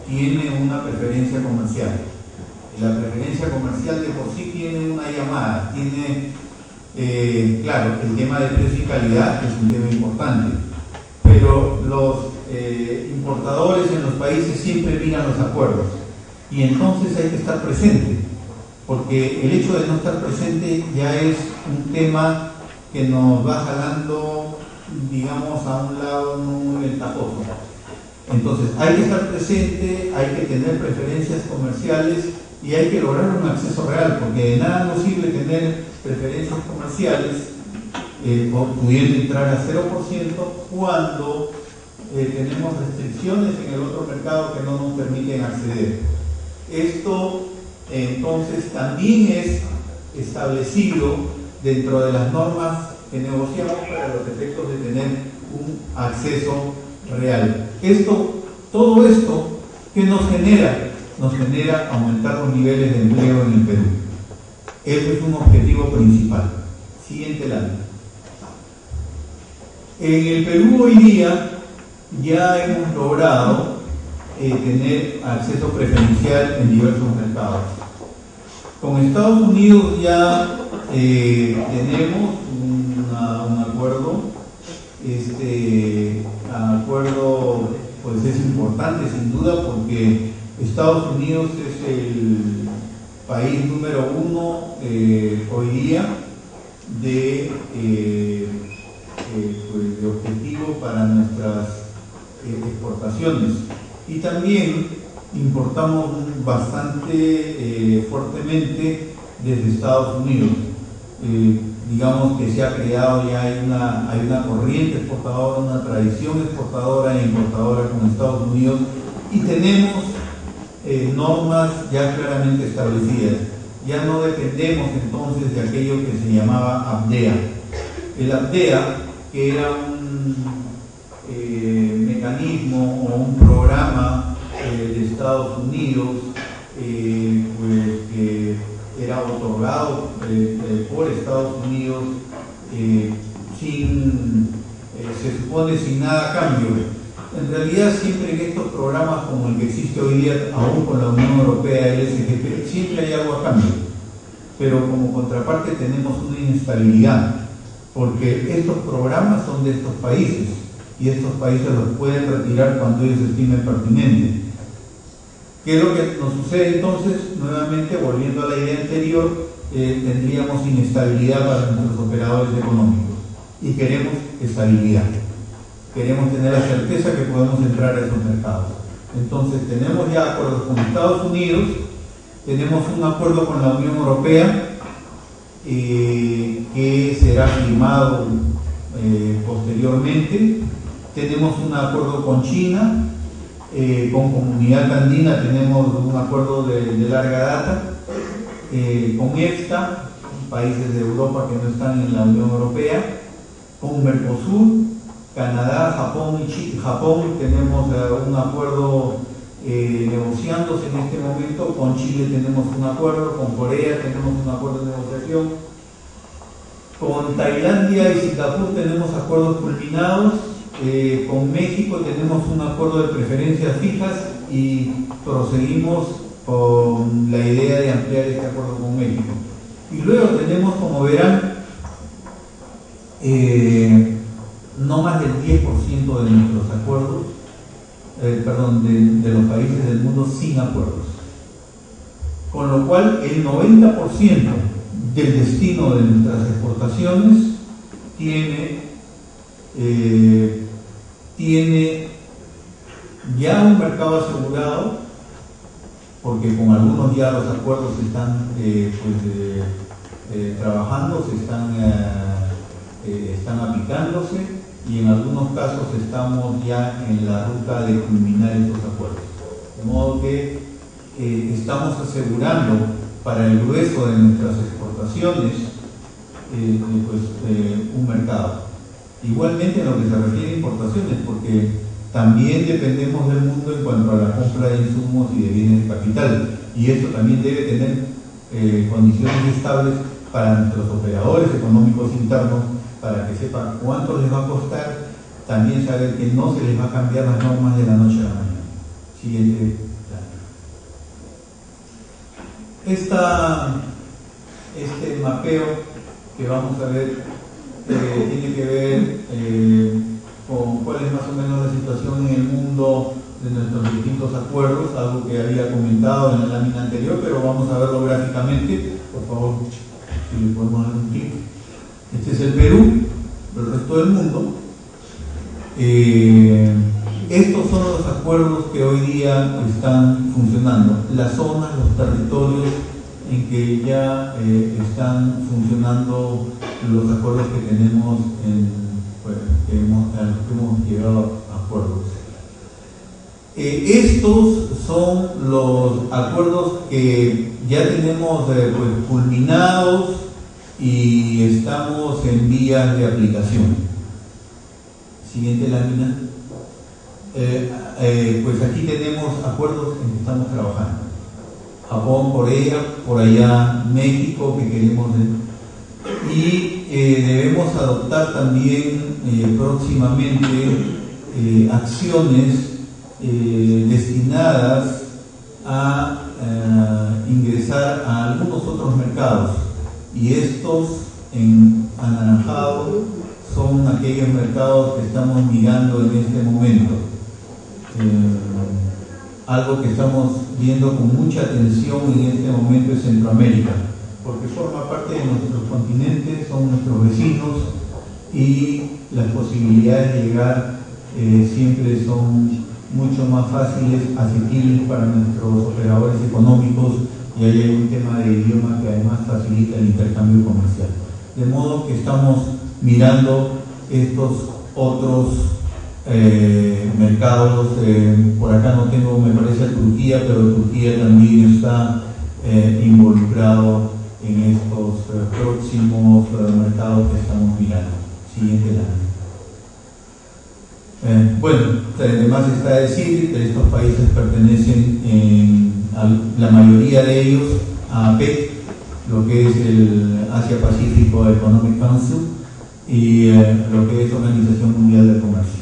tiene una preferencia comercial. La preferencia comercial de por sí tiene una llamada, tiene, claro, el tema de precio y calidad es un tema importante, pero los importadores en los países siempre miran los acuerdos y entonces hay que estar presente, porque el hecho de no estar presente ya es un tema que nos va jalando, digamos, a un lado muy ventajoso. Entonces hay que estar presente, hay que tener preferencias comerciales y hay que lograr un acceso real, porque de nada nos sirve tener preferencias comerciales pudiendo entrar a 0% cuando tenemos restricciones en el otro mercado que no nos permiten acceder. Esto entonces también es establecido dentro de las normas que negociamos para los efectos de tener un acceso real. Todo esto, ¿qué nos genera? Nos genera aumentar los niveles de empleo en el Perú. Ese es un objetivo principal. Siguiente lámina. En el Perú hoy día ya hemos logrado tener acceso preferencial en diversos mercados. Con Estados Unidos ya tenemos un acuerdo. Este acuerdo pues es importante sin duda porque Estados Unidos es el país número 1 hoy día de objetivo para nuestras exportaciones, y también importamos bastante fuertemente desde Estados Unidos. Digamos que se ha creado ya, hay una corriente exportadora, una tradición exportadora e importadora con Estados Unidos, y tenemos normas ya claramente establecidas. Ya no dependemos entonces de aquello que se llamaba APDEA. El APDEA, que era un mecanismo o un programa de Estados Unidos, pues que era otorgado por Estados Unidos se supone sin nada a cambio. En realidad siempre en estos programas como el que existe hoy día, aún con la Unión Europea, el SGP, siempre hay algo a cambio, pero como contraparte tenemos una inestabilidad, porque estos programas son de estos países y estos países los pueden retirar cuando ellos estimen pertinente. ¿Qué es lo que nos sucede entonces? Nuevamente, volviendo a la idea anterior, tendríamos inestabilidad para nuestros operadores económicos y queremos estabilidad. Queremos tener la certeza que podemos entrar a esos mercados. Entonces tenemos ya acuerdos con Estados Unidos, tenemos un acuerdo con la Unión Europea que será firmado posteriormente, tenemos un acuerdo con China, con Comunidad Andina tenemos un acuerdo de larga data, con EFTA, países de Europa que no están en la Unión Europea, con Mercosur, Canadá, Japón y Japón tenemos un acuerdo negociándose en este momento, con Chile tenemos un acuerdo, con Corea tenemos un acuerdo de negociación, con Tailandia y Singapur tenemos acuerdos culminados, con México tenemos un acuerdo de preferencias fijas y proseguimos con la idea de ampliar este acuerdo con México. Y luego tenemos, como verán, no más del 10% de nuestros acuerdos, de los países del mundo sin acuerdos. Con lo cual, el 90% del destino de nuestras exportaciones tiene ya un mercado asegurado, porque con algunos ya los acuerdos están trabajando, están aplicándose, y en algunos casos estamos ya en la ruta de culminar estos acuerdos. De modo que estamos asegurando para el grueso de nuestras exportaciones un mercado. Igualmente en lo que se refiere a importaciones, porque también dependemos del mundo en cuanto a la compra de insumos y de bienes de capital, y esto también debe tener condiciones estables para nuestros operadores económicos internos, para que sepan cuánto les va a costar, también saber que no se les va a cambiar las normas de la noche a la mañana. Siguiente plano. Este mapeo que vamos a ver tiene que ver con cuál es más o menos la situación en el mundo de nuestros distintos acuerdos, algo que había comentado en la lámina anterior, pero vamos a verlo gráficamente. Por favor, si le podemos dar un clic. Este es el Perú, el resto del mundo. Estos son los acuerdos que hoy día están funcionando, las zonas, los territorios en que ya están funcionando los acuerdos que tenemos, que hemos llegado a acuerdos. Estos son los acuerdos que ya tenemos culminados y estamos en vías de aplicación. Siguiente lámina. Pues aquí tenemos acuerdos en que estamos trabajando. Japón, Corea, por allá México, que queremos ver. Y debemos adoptar también próximamente acciones destinadas a ingresar a algunos otros mercados, y estos en anaranjado son aquellos mercados que estamos mirando en este momento. Algo que estamos viendo con mucha atención en este momento es Centroamérica, porque forma parte de nuestros continentes, son nuestros vecinos, y las posibilidades de llegar siempre son mucho más fáciles, asequibles para nuestros operadores económicos, y ahí hay un tema de idioma que además facilita el intercambio comercial. De modo que estamos mirando estos otros mercados. Por acá no tengo, me parece, a Turquía, pero Turquía también está involucrado en estos próximos mercados que estamos mirando. Siguiente lámina. Bueno, además está decir que estos países pertenecen, la mayoría de ellos, a APEC, lo que es el Asia-Pacífico Economic Council, y lo que es Organización Mundial del Comercio.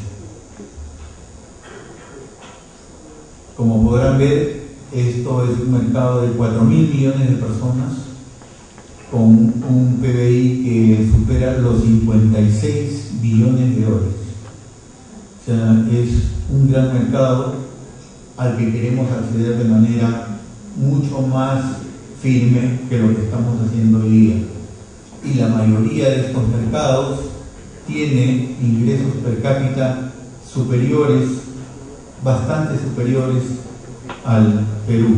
Como podrán ver, esto es un mercado de 4.000 millones de personas, con un PBI que supera los 56 billones de dólares. O sea, es un gran mercado al que queremos acceder de manera mucho más firme que lo que estamos haciendo hoy día. Y la mayoría de estos mercados tiene ingresos per cápita superiores, bastante superiores al Perú.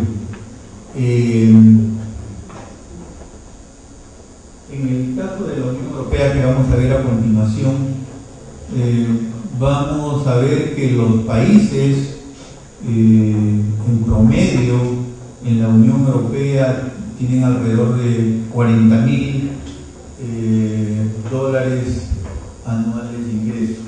En el caso de la Unión Europea, que vamos a ver a continuación, vamos a ver que los países en promedio en la Unión Europea tienen alrededor de 40.000 dólares anuales de ingreso.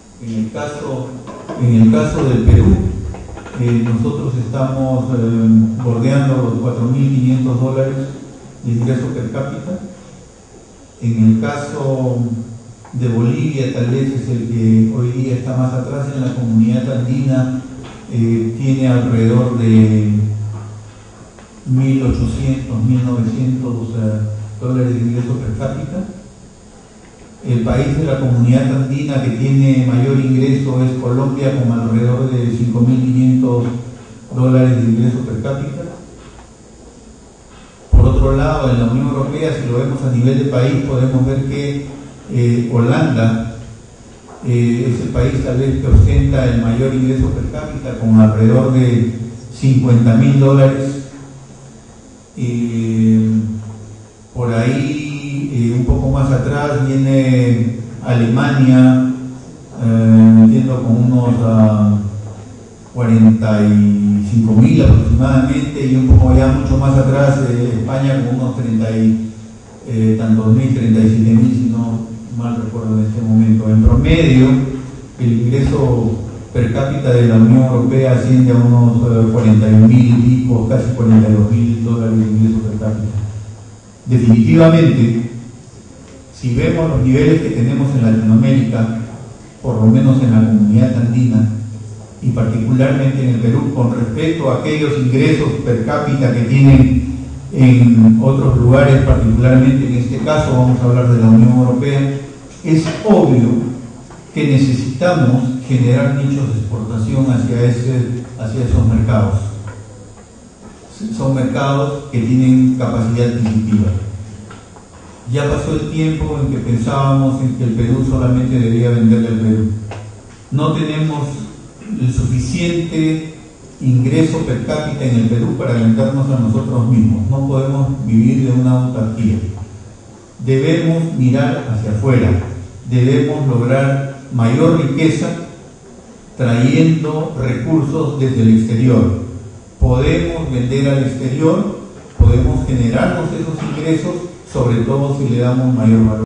En el caso del Perú, nosotros estamos bordeando los 4.500 dólares de ingreso per cápita. En el caso de Bolivia, tal vez es el que hoy día está más atrás en la comunidad andina, tiene alrededor de 1.800, 1.900 dólares de ingreso per cápita. El país de la comunidad andina que tiene mayor ingreso es Colombia, con alrededor de 5.500 dólares de ingreso per cápita. Por otro lado, en la Unión Europea, si lo vemos a nivel de país, podemos ver que Holanda es el país tal vez que ostenta el mayor ingreso per cápita, con alrededor de 50.000 dólares. Por ahí, un poco más atrás, viene Alemania, entiendo, con unos 45.000 aproximadamente, y un poco ya mucho más atrás España con unos 37.000, si no mal recuerdo en este momento. En promedio, el ingreso per cápita de la Unión Europea asciende a unos 41.000 y pico, casi 42.000 dólares de ingreso per cápita. Definitivamente, si vemos los niveles que tenemos en Latinoamérica, por lo menos en la comunidad andina, y particularmente en el Perú, con respecto a aquellos ingresos per cápita que tienen en otros lugares, particularmente en este caso vamos a hablar de la Unión Europea, es obvio que necesitamos generar nichos de exportación hacia esos mercados. Son mercados que tienen capacidad adquisitiva. Ya pasó el tiempo en que pensábamos en que el Perú solamente debía venderle al Perú. No tenemos el suficiente ingreso per cápita en el Perú para vendernos a nosotros mismos. No podemos vivir de una autarquía. Debemos mirar hacia afuera. Debemos lograr mayor riqueza trayendo recursos desde el exterior. Podemos vender al exterior, podemos generarnos esos ingresos, sobre todo si le damos mayor valor.